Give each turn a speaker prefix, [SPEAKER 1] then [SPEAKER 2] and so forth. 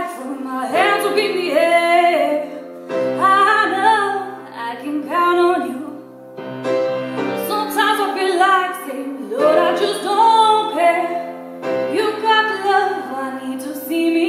[SPEAKER 1] throwing my hands up in the air. I know I can count on you. Sometimes I feel like saying, Lord, I just don't care. You got the love I need to see me